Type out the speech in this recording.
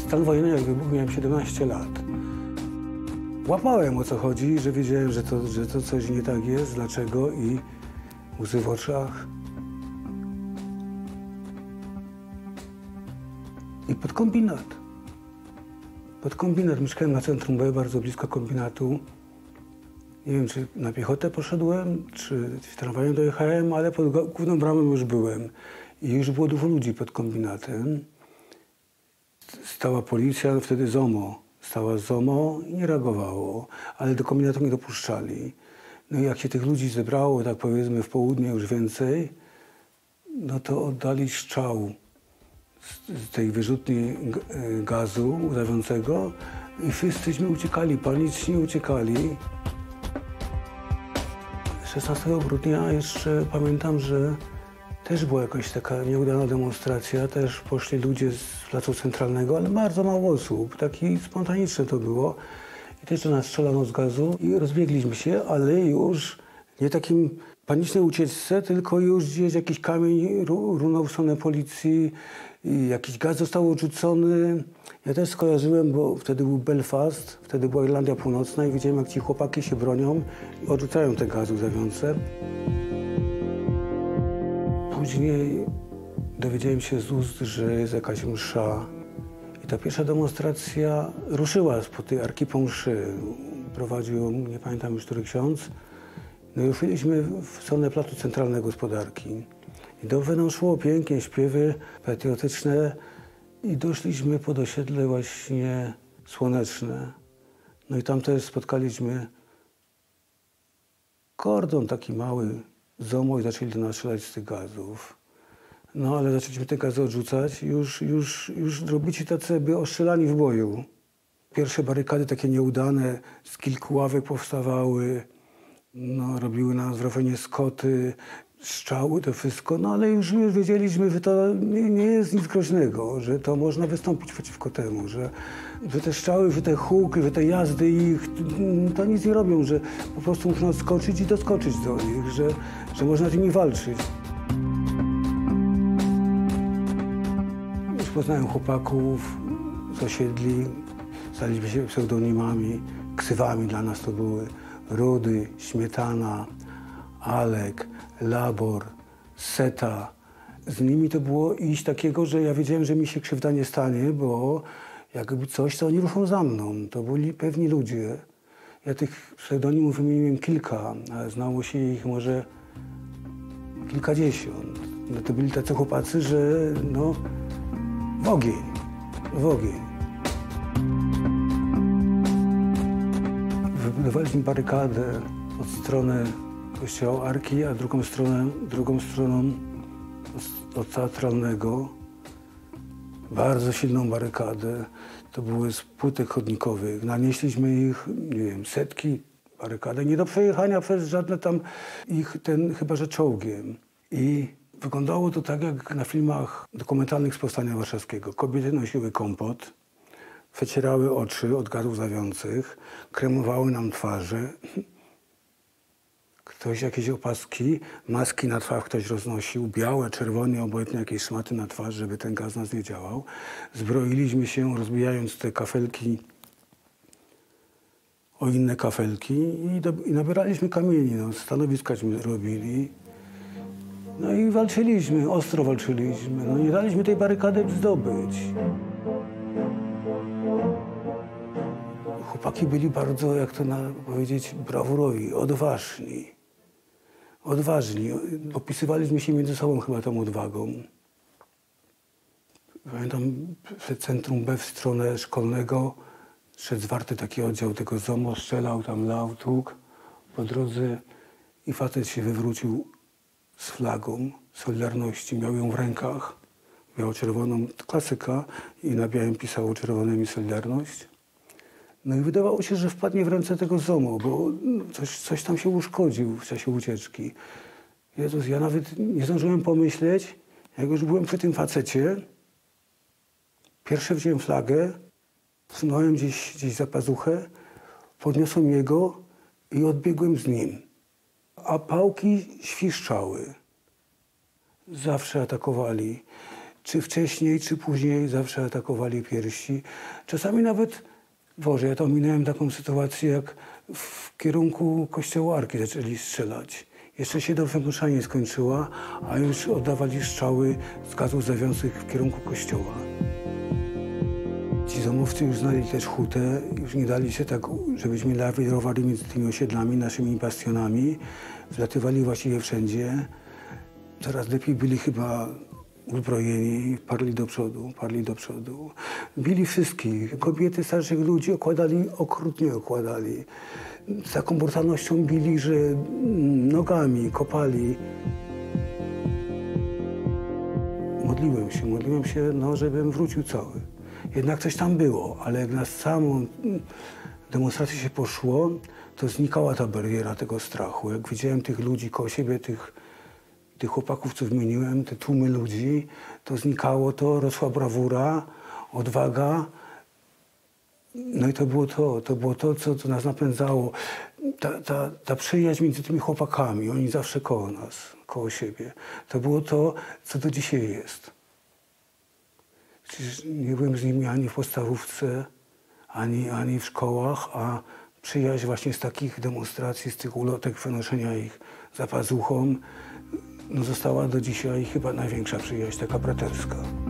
Stan wojenny jak wybuchł, miałem 17 lat. Łapałem, o co chodzi, że wiedziałem, że to coś nie tak jest, dlaczego i łzy w oczach. I pod kombinat. Mieszkałem na centrum B, bardzo blisko kombinatu. Nie wiem, czy na piechotę poszedłem, czy tramwajem dojechałem, ale pod główną bramą już byłem. I już było dużo ludzi pod kombinatem. Stała policja, wtedy ZOMO. Stała ZOMO i nie reagowało, ale do kombinatu nie dopuszczali. No i jak się tych ludzi zebrało, tak powiedzmy w południe już więcej, no to oddali strzał z tej wyrzutni gazu łzawiącego i wszyscyśmy uciekali, paniczni uciekali. 16 grudnia jeszcze pamiętam, że też była jakaś taka nieudana demonstracja. Też poszli ludzie z placu centralnego, ale bardzo mało osób. Taki spontaniczne to było. I też do nas strzelano z gazu i rozbiegliśmy się, ale już nie takim panicznej ucieczce, tylko już gdzieś jakiś kamień runął w stronę policji i jakiś gaz został odrzucony. Ja też skojarzyłem, bo wtedy był Belfast, wtedy była Irlandia Północna i widziałem, jak ci chłopaki się bronią i odrzucają te gazy łzawiące. Później dowiedziałem się z ust, że jest jakaś msza. I ta pierwsza demonstracja ruszyła po tej arki po mszy. Prowadził ją, nie pamiętam już który ksiądz. No i ruszyliśmy w stronę placu centralnego gospodarki. I do nam szło pięknie, śpiewy patriotyczne. I doszliśmy pod osiedle właśnie Słoneczne. No i tam też spotkaliśmy kordon taki mały, ZOMO i zaczęli do nas strzelać z tych gazów. No ale zaczęliśmy te gazy odrzucać i już robici tacy by ostrzelani w boju. Pierwsze barykady takie nieudane, z kilku ławek powstawały, no, robiły nas wrażenie skoty, strzały, to wszystko, no ale już wiedzieliśmy, że to nie jest nic groźnego, że to można wystąpić przeciwko temu, że te strzały, że te huki, że te jazdy ich, to nic nie robią, że po prostu muszą skoczyć i doskoczyć do nich, że można z nimi walczyć. Już poznałem chłopaków z osiedli, staliśmy się pseudonimami, ksywami dla nas to były Rudy, Śmietana, Alek, Labor, Seta. Z nimi to było iść takiego, że ja wiedziałem, że mi się krzywda nie stanie, bo jakby coś, to oni ruszą za mną. To byli pewni ludzie. Ja tych pseudonimów wymieniłem kilka, ale znało się ich może kilkadziesiąt. No to byli tacy chłopacy, że no w ogień, w ogień. Wybudowaliśmy barykadę od strony kościoła Arki, a drugą stroną od teatralnego. Bardzo silną barykadę. To były z płytek chodnikowych. Nanieśliśmy ich, nie wiem, setki barykady. Nie do przejechania przez żadne tam ich, chyba że czołgiem. I wyglądało to tak, jak na filmach dokumentalnych z Powstania Warszawskiego. Kobiety nosiły kompot, przecierały oczy od gazów łzawiących, kremowały nam twarze. Ktoś jakieś opaski, maski na twarz ktoś roznosił, białe, czerwone, obojętnie jakieś szmaty na twarz, żeby ten gaz nas nie działał. Zbroiliśmy się, rozbijając te kafelki o inne kafelki i nabieraliśmy kamieni. No, stanowiskaśmy robili. No i walczyliśmy, ostro walczyliśmy. No, nie daliśmy tej barykady zdobyć. Chłopaki byli bardzo, jak to powiedzieć, brawurowi, odważni. Odważni. Opisywaliśmy się między sobą chyba tą odwagą. Pamiętam, przed centrum B w stronę szkolnego szedł zwarty taki oddział tego ZOMO, strzelał tam, lał, tłukł po drodze i facet się wywrócił z flagą Solidarności. Miał ją w rękach, miał czerwoną, klasyka i na białym pisało czerwonymi Solidarność. No i wydawało się, że wpadnie w ręce tego ZOMO, bo coś tam się uszkodził w czasie ucieczki. Jezus, ja nawet nie zdążyłem pomyśleć, jak już byłem przy tym facecie. Pierwsze wziąłem flagę, wsunąłem gdzieś za pazuchę, podniosłem jego i odbiegłem z nim. A pałki świszczały. Zawsze atakowali. czy wcześniej, czy później zawsze atakowali piersi. Czasami nawet, Boże, ja to minąłem taką sytuację, jak w kierunku kościoła Arki zaczęli strzelać. Jeszcze się dobrze msza nie skończyła, a już oddawali strzały z gazów łzawiących w kierunku kościoła. Ci zomowcy już znali też hutę, już nie dali się tak, żebyśmy lawirowali między tymi osiedlami, naszymi bastionami. Zlatywali właściwie wszędzie. Coraz lepiej byli chyba uzbrojeni, parli do przodu, parli do przodu. Bili wszystkich. Kobiety, starszych ludzi okładali, okrutnie okładali. Z taką brutalnością bili, że nogami kopali. Modliłem się, no, żebym wrócił cały. Jednak coś tam było, ale jak na samą demonstrację się poszło, to znikała ta bariera tego strachu. Jak widziałem tych ludzi koło siebie, tych chłopaków, co wymieniłem, te tłumy ludzi, to znikało to, rosła brawura, odwaga. No i to było to, co nas napędzało. Ta przyjaźń między tymi chłopakami, oni zawsze koło nas, koło siebie. To było to, co do dzisiaj jest. Przecież nie byłem z nimi ani w podstawówce, ani w szkołach, a przyjaźń właśnie z takich demonstracji, z tych ulotek, wynoszenia ich za pazuchą, no została do dzisiaj chyba największa przyjaźń, taka braterska.